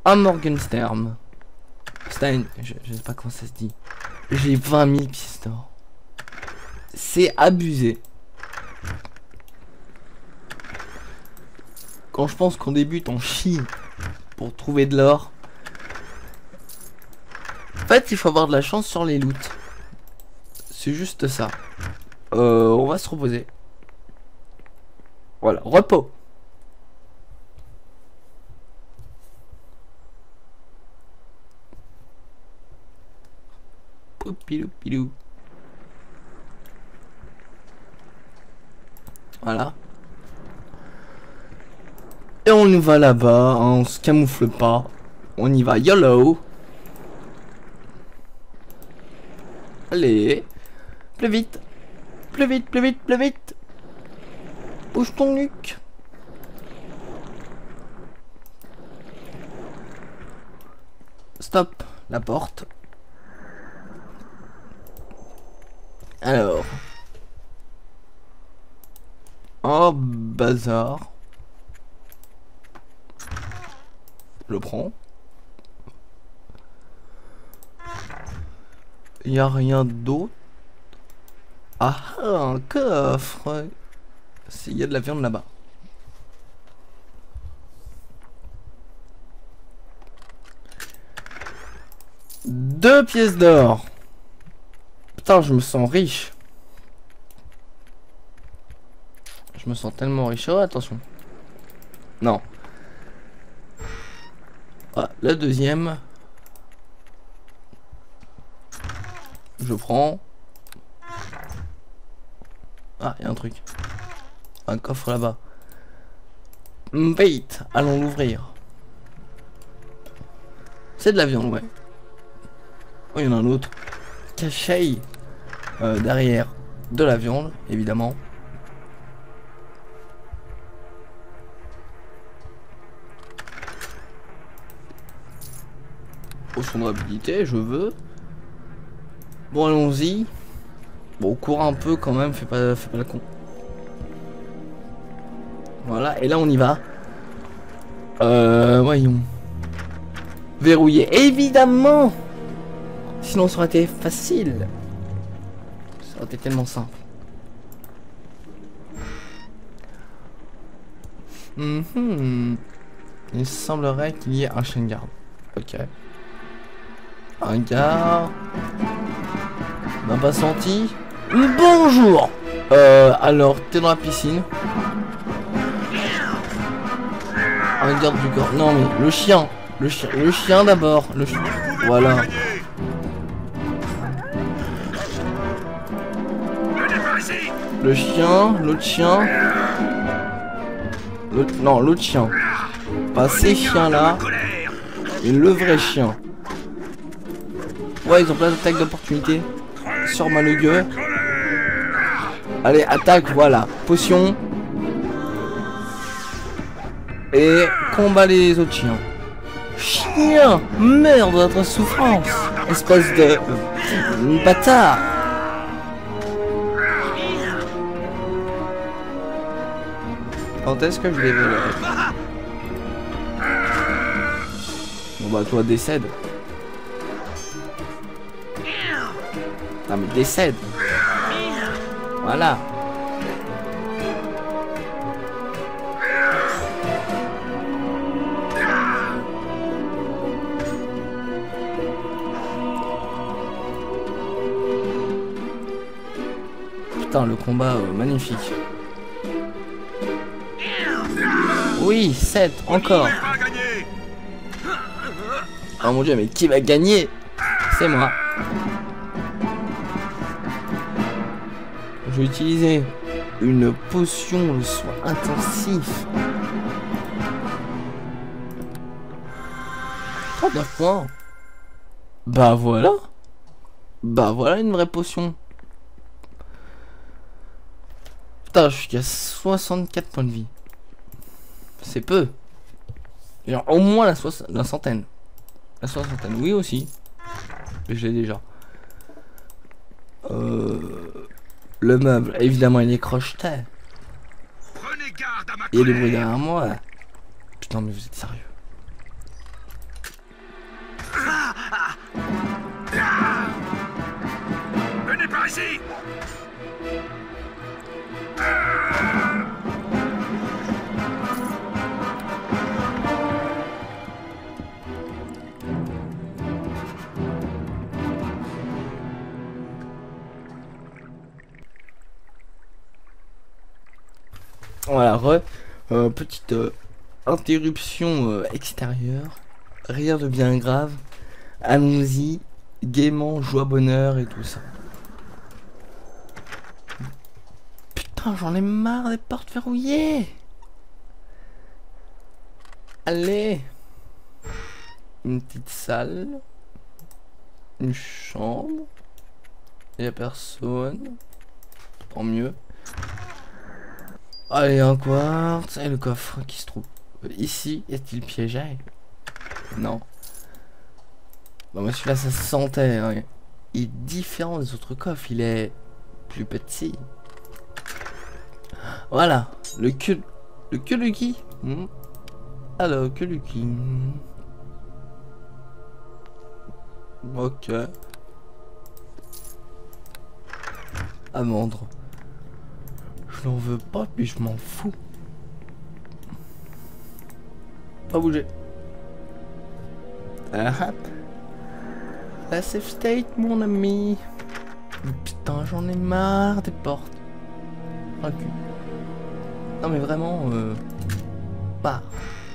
un Morgenstern. Stein, je sais pas comment ça se dit. J'ai 20 000 pièces d'or. C'est abusé. Quand je pense qu'on débute, on chie pour trouver de l'or. En fait, il faut avoir de la chance sur les loots. C'est juste ça. On va se reposer. Voilà, repos. Poupilou pilou. Voilà. Et on y va là-bas, hein, on se camoufle pas. On y va YOLO. Allez. Plus vite. Plus vite, plus vite, plus vite. Bouge ton nuque. Stop. La porte. Alors. Oh, bazar. Je le prends. Il n'y a rien d'autre. Ah, un coffre. Il y a de la viande là-bas. Deux pièces d'or. Putain, je me sens riche. Je me sens tellement riche. Oh, attention. Non. Ah, la deuxième. Je prends. Ah, il y a un truc. Un coffre là-bas. Wait, allons l'ouvrir. C'est de la viande, ouais. Oh, il y en a un autre. Caché derrière de la viande, évidemment. Potion de rapidité, je veux. Bon, allons-y. Bon, cours un peu quand même, fais pas la con. Voilà, et là on y va. Voyons. Verrouiller, évidemment. Sinon ça aurait été facile. Ça aurait été tellement simple. Il semblerait qu'il y ait un chien de garde. Ok. Un gars. On n'a pas senti. Bonjour. Alors, t'es dans la piscine. Un garde du corps. Non mais le chien. Le chien d'abord. Voilà. Le chien, l'autre chien. Non, l'autre chien. Pas ces chiens là. Et le vrai chien. Ouais, ils ont plein d'attaques d'opportunité. Sur le gueux. Allez, attaque, voilà. Potion. Et combat les autres chiens. Chien, meurs de votre souffrance. Espèce de bâtard. Quand est-ce que je les veux? Bon bah toi décède. Non mais décède. Voilà. Putain, le combat magnifique. Oui, 7, encore. Oh mon dieu, mais qui va gagner? C'est moi. Je vais utiliser une potion de soin intensif. 39 points. Bah voilà. Bah voilà une vraie potion. Putain, je suis à 64 points de vie. C'est peu. Genre au moins la centaine. La soixantaine, oui aussi. Mais je l'ai déjà. Le meuble, évidemment il est crocheté. Il y a des bruits derrière moi. Putain mais vous êtes sérieux. ici! Voilà, petite interruption extérieure. Rien de bien grave. Allons-y, gaiement, joie, bonheur et tout ça. Putain, j'en ai marre des portes verrouillées. Allez. Une petite salle. Une chambre. Il y a personne. Tant mieux. Allez, un quartz. Et le coffre qui se trouve ici. Est-il piégé? Non. Bah moi celui-là ça se sentait. Hein. Il est différent des autres coffres. Il est plus petit. Voilà. Le Lucky. Alors, que Lucky. Ok. À vendre. Je n'en veux pas, puis je m'en fous. Pas bouger. Ah, la safe state, mon ami. Putain, j'en ai marre des portes. Oh, le cul. Non, mais vraiment, bah.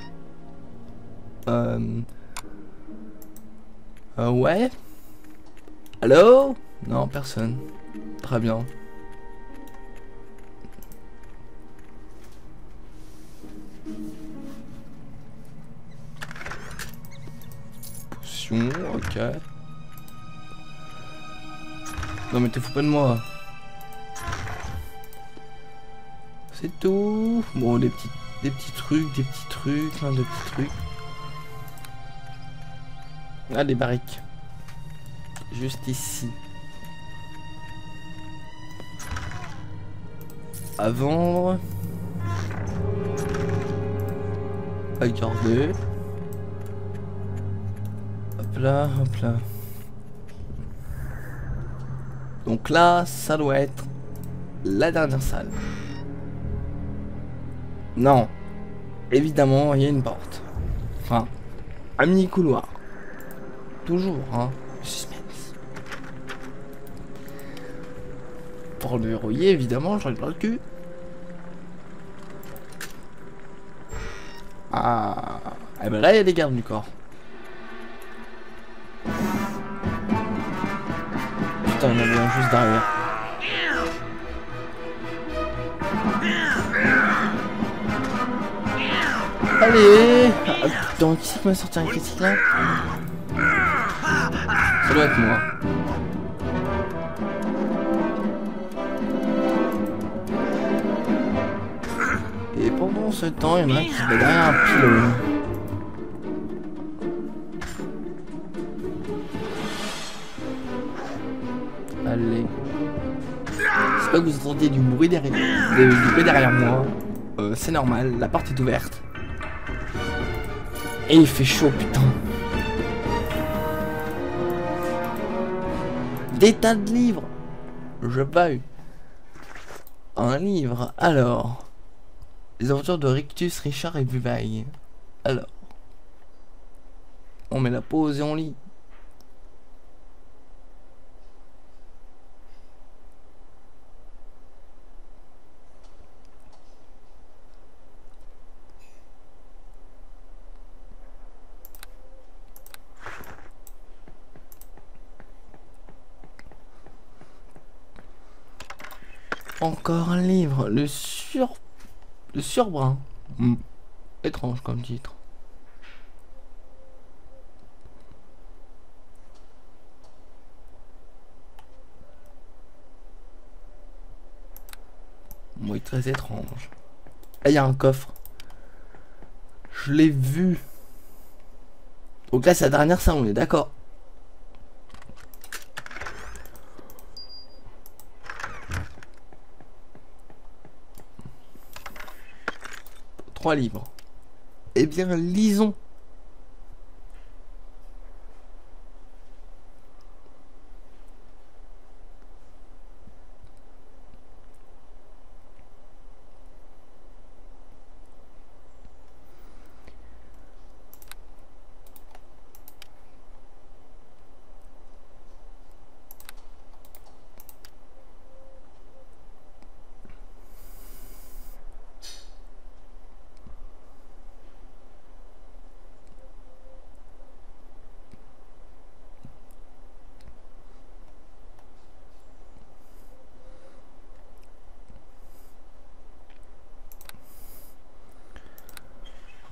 Ouais. Allô? Non, personne. Très bien. Potion, ok. Non mais te fous pas de moi. C'est tout. Bon, des petits trucs, plein de petits trucs. Ah, des barriques. Juste ici. À vendre. À garder. Hop là, hop là. Donc là, ça doit être la dernière salle. Non. Évidemment, il y a une porte. Enfin, un mini couloir. Toujours, hein. Suspense. Pour le verrouiller, évidemment, j'en ai pas le cul. Ah. Eh ben là, il y a des gardes du corps. Putain, il y en avait un juste derrière. Allez. Ah, putain, qui c'est qui m'a sorti un critique là? Ça doit être moi. Et pendant ce temps, il y en a un qui se met derrière un pylône. Allez. C'est pas que vous entendiez du bruit derrière moi. C'est normal, la porte est ouverte. Et il fait chaud, putain. Des tas de livres. Je veux un livre. Alors, les aventures de Rictus, Richard et Buvaille. Alors, on met la pause et on lit. Encore un livre, le surbrun. Étrange comme titre. Oui, très étrange. Là, il y a un coffre. Je l'ai vu. Donc là, c'est la dernière salle, on est d'accord. Trois livres. Eh bien, lisons.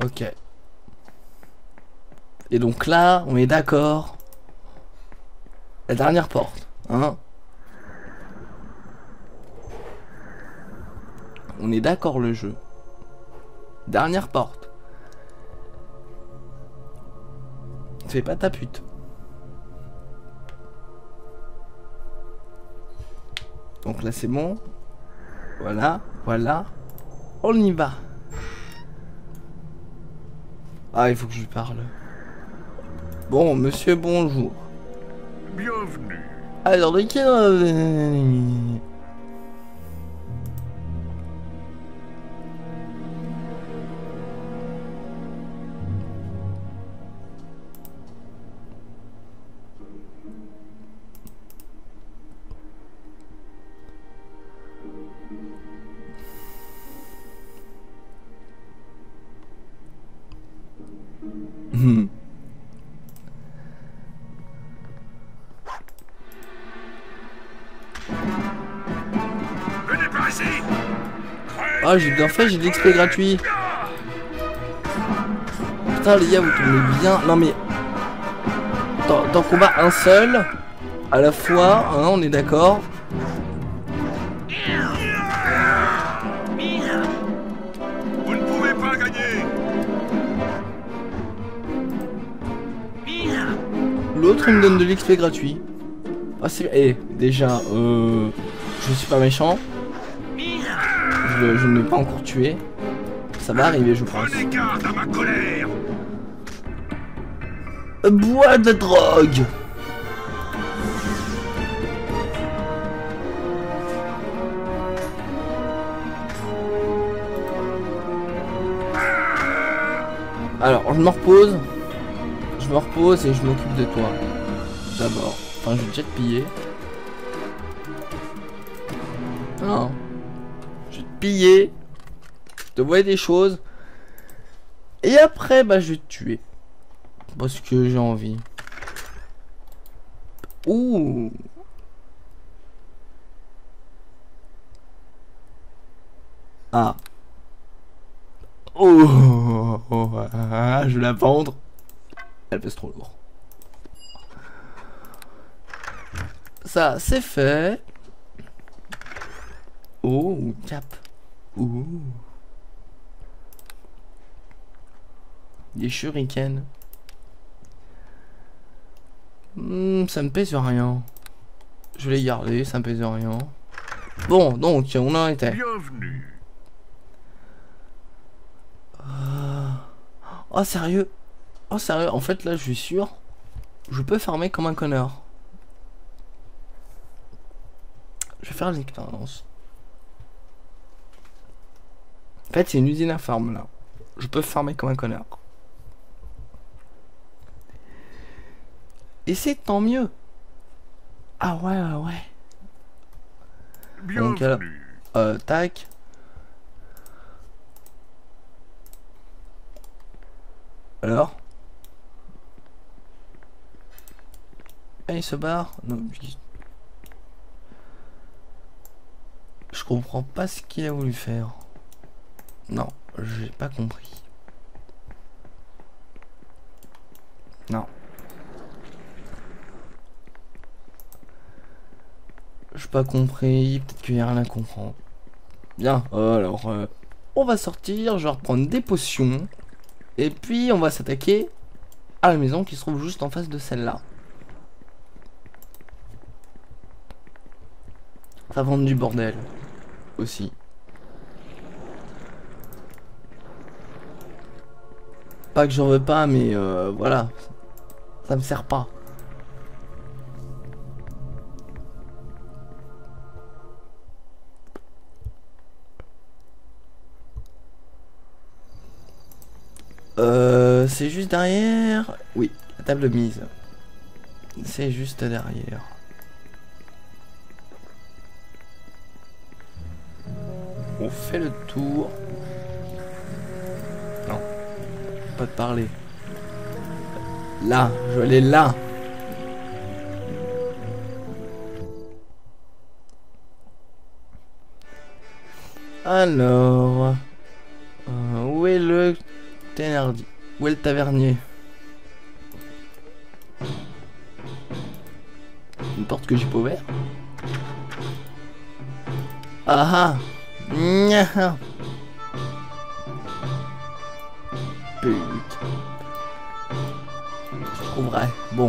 Ok. Et donc là, on est d'accord. La dernière porte, hein. On est d'accord le jeu. Dernière porte. Fais pas ta pute. Donc là c'est bon. Voilà, voilà. On y va. Ah, il faut que je lui parle. Bon, monsieur, bonjour. Bienvenue. Alors, de quel... Venez par ici. Ah, j'ai bien fait, j'ai de l'XP gratuit. Putain, les gars, vous tombez bien. Non, mais... T'en combats un seul, à la fois, hein, on est d'accord. Vous ne pouvez pas gagner. L'autre, il me donne de l'XP gratuit. Ah, c'est... Eh, déjà, je suis pas méchant. Je ne l'ai pas encore tué. Ça va arriver, je pense. Prenez garde à ma colère. Bois de drogue. Alors, je me repose. Je me repose et je m'occupe de toi. D'abord. Enfin, je vais déjà te piller. Non. Je vais te piller. Je te vois des choses. Et après, bah, je vais te tuer. Parce que j'ai envie. Ouh. Ah. Oh, je vais la vendre. Elle pèse trop lourd. Ça, c'est fait. Oh, cap. Ouh. Des shurikens. Ça me pèse rien. Je vais les garder, ça me pèse rien. Bon, donc, on en était. Bienvenue. Oh, sérieux? Oh, sérieux? En fait, là, je suis sûr. Je peux farmer comme un connard. Je vais faire l'expérience. En fait, c'est une usine à farm, là. Je peux farmer comme un connard. Et c'est tant mieux. Ah ouais, ouais. Donc, Bienvenue. tac. Alors? Ah, il se barre? Non, je comprends pas ce qu'il a voulu faire. Non, j'ai pas compris. Non. J'ai pas compris, peut-être qu'il y a rien à comprendre. Bien, alors, on va sortir, je vais reprendre des potions. Et puis, on va s'attaquer à la maison qui se trouve juste en face de celle-là. Ça vend du bordel. Aussi. Pas que j'en veux pas, mais voilà. Ça me sert pas. C'est juste derrière. Oui, la table de mise. C'est juste derrière. On fait le tour. Non, pas de parler. Là, je vais aller là. Alors, où est le Thénardier. Où est le tavernier? Une porte que j'ai pas ouverte. Ah ah. Nya. Putain. Je trouverai. Bon.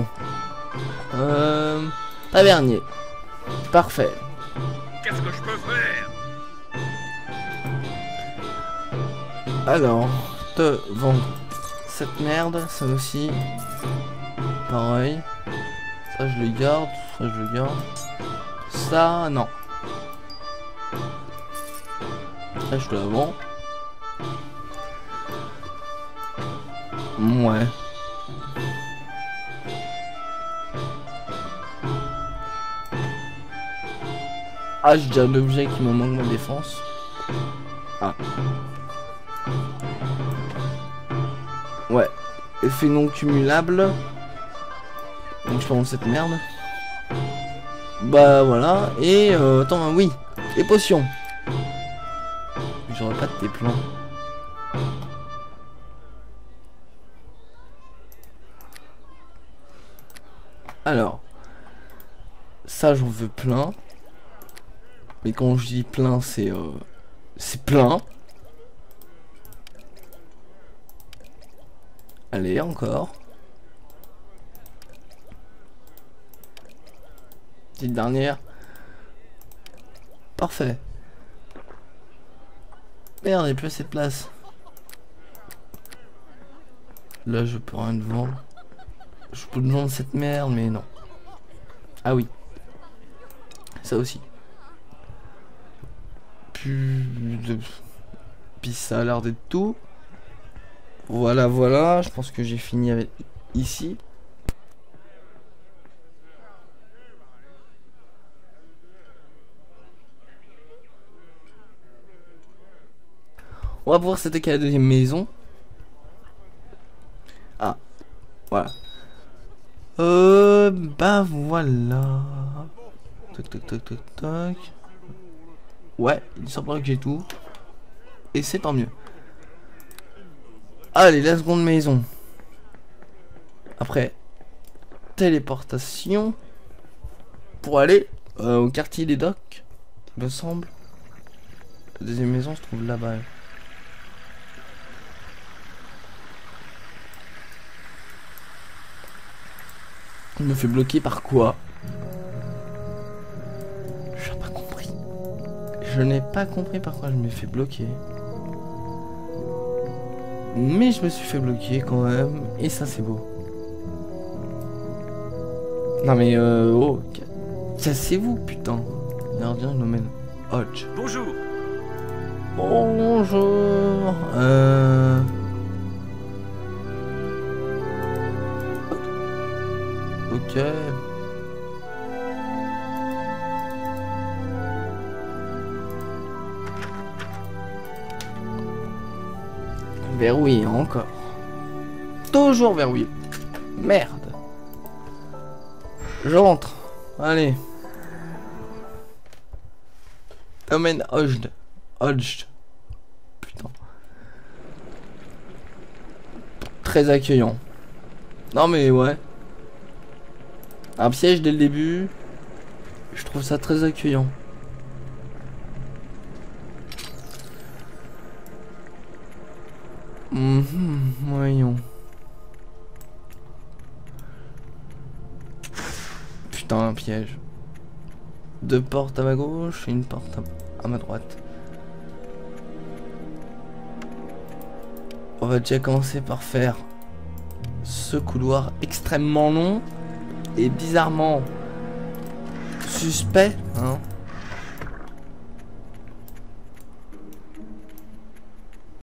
Tavernier. Parfait. Qu'est-ce que je peux faire? Alors, te vendre cette merde, ça aussi. Pareil. Ça je le garde, ça je le garde. Ça, non. Ça je te la vends. Ouais. Ah, j'ai déjà un objet qui me manque ma défense. Ah. Ouais. Effet non cumulable. Donc je prends cette merde. Bah voilà. Et attends, oui. Et potions. J'aurais pas de tes plans. Alors. Ça j'en veux plein. Mais quand je dis plein, c'est plein. Allez, encore. Petite dernière. Parfait. Merde, il n'y a plus assez de place. Là, je peux rien te vendre. Je peux te vendre cette merde, mais non. Ah oui. Ça aussi. Puis ça a l'air d'être tout. Voilà, voilà. Je pense que j'ai fini avec ici. On va pouvoir s'attaquer à la deuxième maison. Ah, voilà. Bah voilà. Toc toc toc toc toc. Ouais, il semblerait que j'ai tout. Et c'est tant mieux. Allez, la seconde maison. Après, téléportation. Pour aller au quartier des docks, il me semble. La deuxième maison se trouve là-bas. Il me fait bloquer par quoi? Je n'ai pas compris. Je n'ai pas compris par quoi je me fais bloquer. Mais je me suis fait bloquer quand même. Et ça c'est beau. Non mais oh. Ça c'est vous putain. Gardien le domaine Hodge. Bonjour. Bonjour. Ok. Verrouillé encore. Toujours verrouillé. Merde. J'entre. Allez. Domaine Hodge. Hodge. Putain. Très accueillant. Non mais ouais. Un piège dès le début. Je trouve ça très accueillant. Voyons. Putain, un piège. Deux portes à ma gauche et une porte à ma droite. On va déjà commencer par faire ce couloir extrêmement long et bizarrement suspect, hein.